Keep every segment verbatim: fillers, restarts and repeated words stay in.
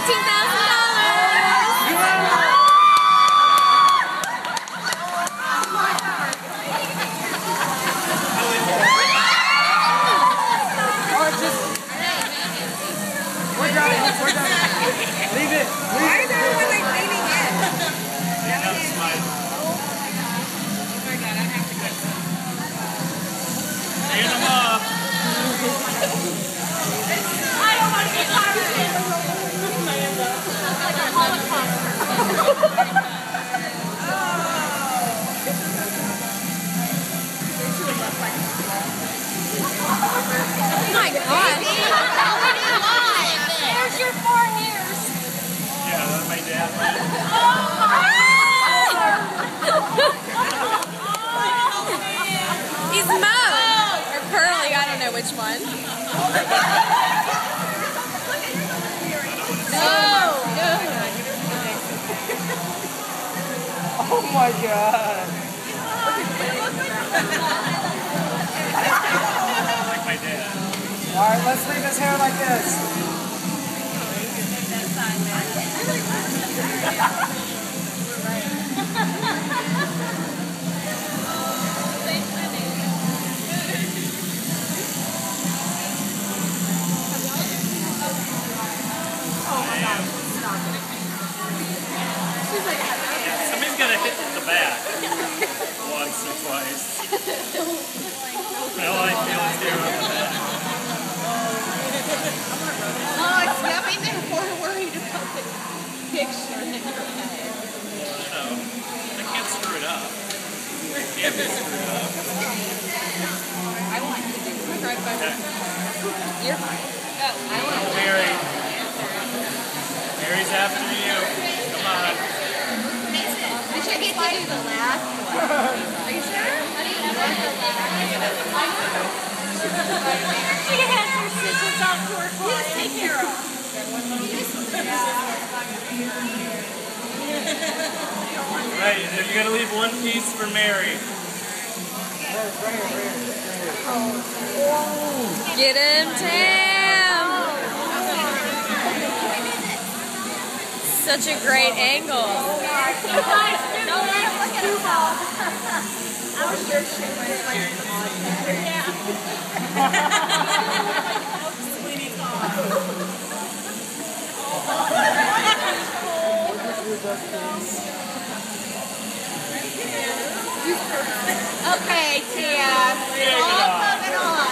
fifteen thousand dollars! We're done. We're done. Leave it. Why is everyone like leaving in? That was my... Oh my god, I have to get some. Taking them off. I don't want to get pirated! Like a Holocaust. Oh my god. There's your four hairs. Yeah, that's my dad. He's Mo. Or Curly, I don't know which one. No. Oh my god. Like my dad. Alright, let's leave his hair like this. Somebody's got to hit the bat once or twice. All I feel is there on the bat. Oh, it's nothing they're more worried about the picture than your head. You know, I can't screw it up. I can't be screwed up. I want to do it. Right by Okay. You're fine. Oh, I want to Mary. Mary's after you. Come on. I should get to do the last one. Are you sure? How do you know the last She has her scissors out to her one? Just take care of. Right, and you're going to leave one piece for Mary. Get him, Tam! Such a great angle. I was sure she was like, Sweetie Okay, Tia. All moving on.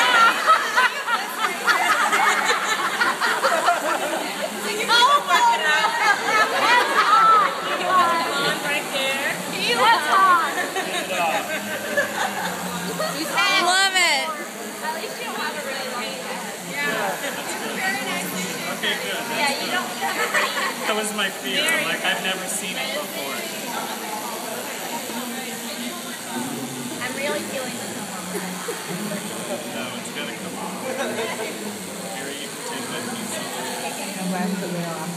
Love it. At least you don't have a really long head. Yeah. Very nice. Okay, good. That's Yeah, you good. don't have a That was my fear. I'm like, I've never seen it before. I'm really feeling this. No, it's going to come off. Mary, you can take that piece off.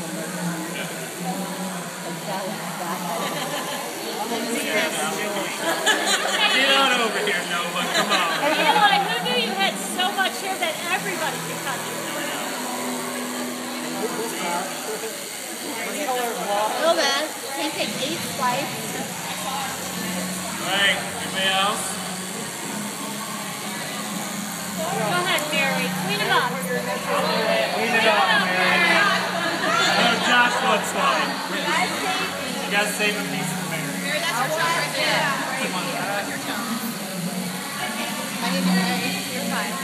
Get on over here, Nova. Come on. Eli, who knew you had so much hair that everybody could touch it? A little bit. Can you take eight slices? Alright, anybody else? Go ahead, Mary. Clean him up. Clean it up, Mary. Oh, Josh wants one. You gotta save a piece for Mary. Mary, that's your tongue right there. Come on, that's your tongue. I need your egg. You're fine.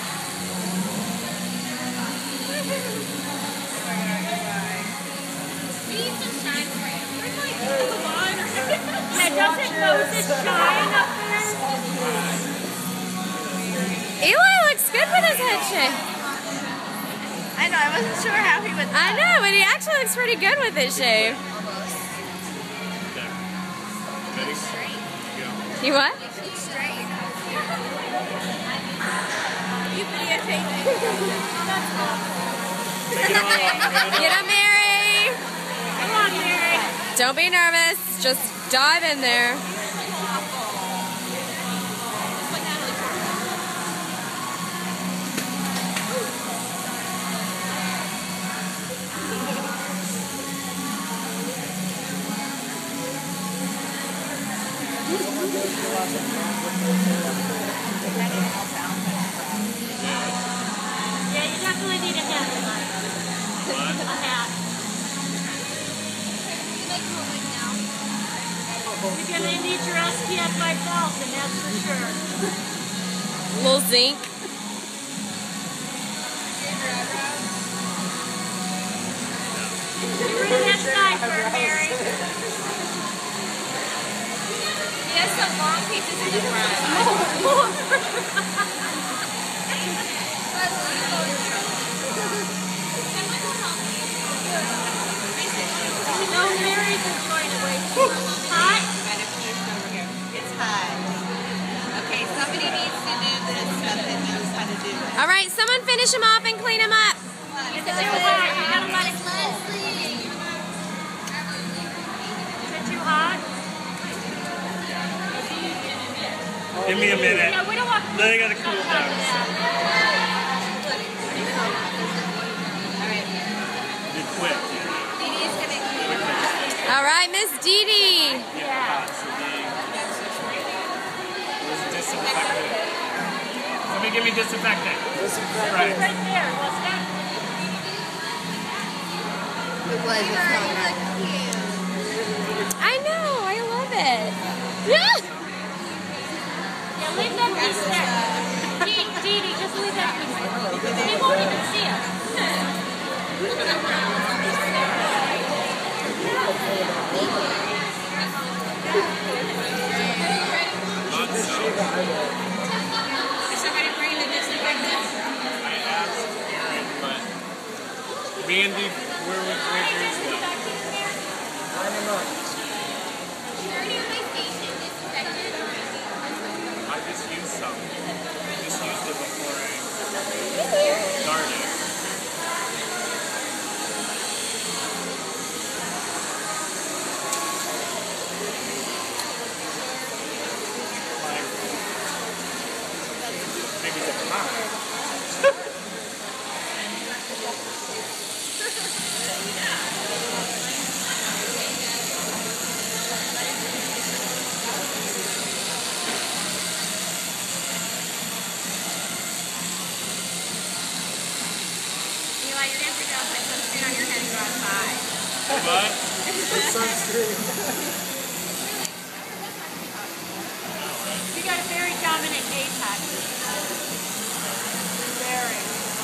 We need some shine spray. Where's my come on? Yeah, doesn't Moses shine up there? Eli looks good with his head shave. I know, I wasn't sure how he would. I know, but he actually looks pretty good with his shave. Okay. Ready? Go. You what? Straight. You videotape me. Take it all off. Get it Get off. him, Mary. Come on, Mary. Don't be nervous. Just dive in there. Yeah, you definitely need a hat tonight. What? A hat. You're gonna need your S P F five thousand, that's for sure. Little zinc. You're in that side for Mary. He has some long pieces in the front. No, Mary's enjoying it way too much. Hot? It's hot. Okay, somebody needs to do this stuff that knows how to do it. All right, someone finish them off and clean them up. Is it too hot? You gotta let it cool. Is it too hot? Give me a minute. Yeah, we don't want Then I gotta cool stuff down. like that. Be quick. Dee Dee's gonna clean it up. All right, Miss Dee Dee. Yeah. So the, where's the disinfectant? Somebody give me disinfectant. Disinfectant. Right. Right there, wasn't it? It was. It's not right. I know, I love it. Yeah. Yeah, leave that piece there. Dee Dee, Dee, just leave that piece there. They won't even see it. Is somebody bringing the disinfectant? I asked Karen, but Mandy, where was where is it? I just used some. I just used it before I started. Maybe the pie. Eli, you're gonna have to go put sunscreen on your head and go outside. What? You got a very dominant apex. Very.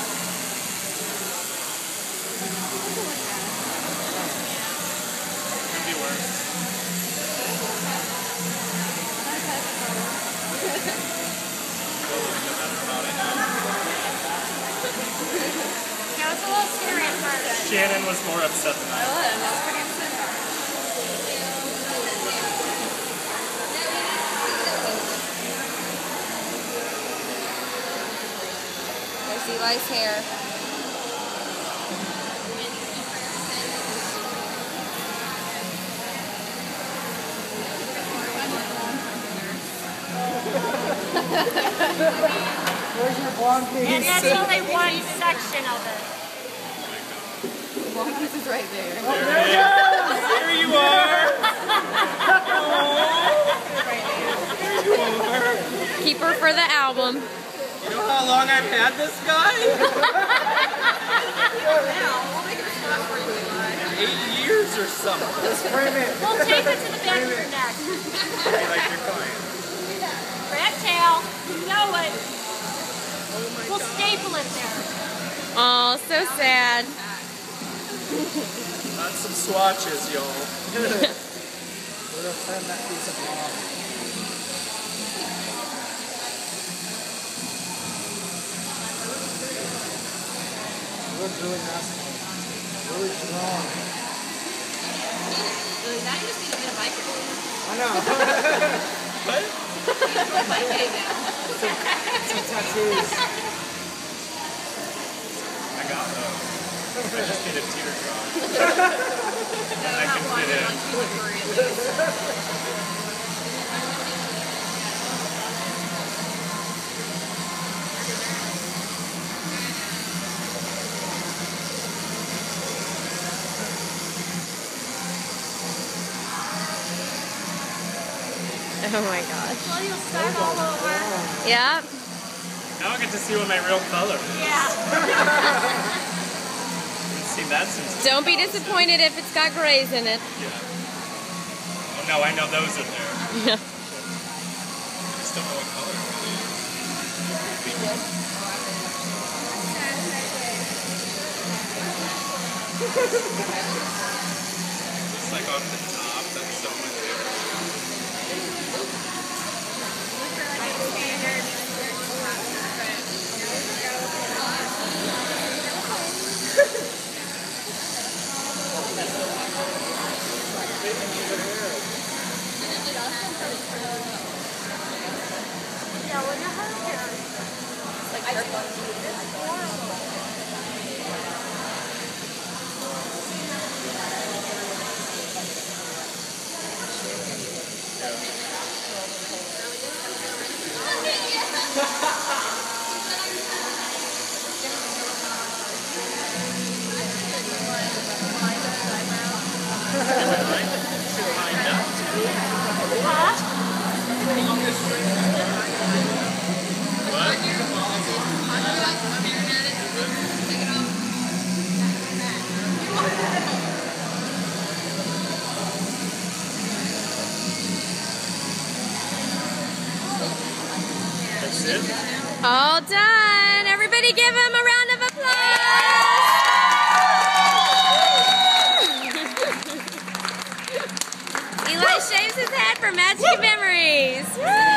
Could be worse. Yeah, it's a little scary at first. Shannon was more upset than I was. There's Eli's hair. Where's your blonde piece? And that's only one section of it. Long piece is right there. There you are! Keep her for the album. You know how long I've had this guy? Eight years or something. Just frame it. We'll tape it to the back of your neck. Like your client. Rat tail. You know it. We'll staple it there. Oh, so sad. Not some swatches, y'all. We're gonna trim that piece of blonde. Looks really nasty. Really strong. Really, that you just need a bit of biker day. I know. What? Bike day now. Some tattoos. I got those. I just need a teardrop. I can fit in. Oh my gosh. Well, you'll start all over. Yep. Now I get to see what my real color is. Yeah. Haven't seen that since. Don't be disappointed if it's got grays in it. Yeah. Oh no, I know those are there. Yeah. I just don't know what color it It's like on the top, that's so much different. Yeah, when your hair is like purple. It's horrible. That's it? All done. Everybody give him a round of applause. Eli shaves his head for Magic Memories.